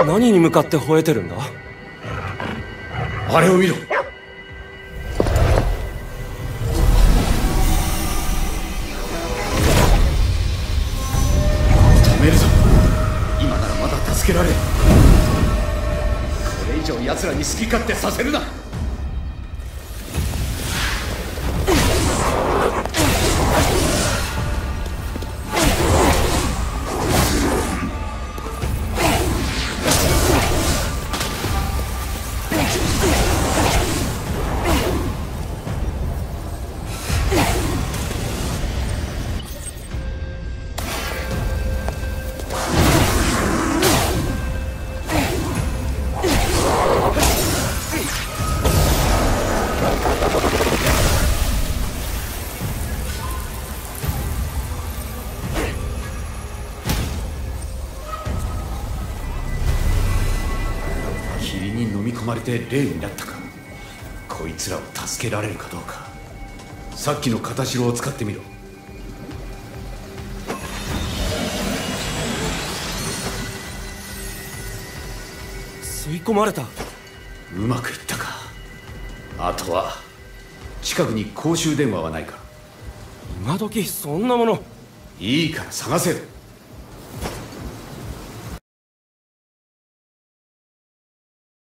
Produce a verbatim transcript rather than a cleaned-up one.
何に向かって吠えてるんだ？ あれを見ろ。止めるぞ。今ならまだ助けられる。これ以上奴らに好き勝手させるな。霧に飲み込まれて霊になったか。こいつらを助けられるかどうか。さっきの片白を使ってみろ。 吸い込まれた。 うまくいったか。あとは近くに公衆電話はないか。 今時そんなもの。 いいから探せ。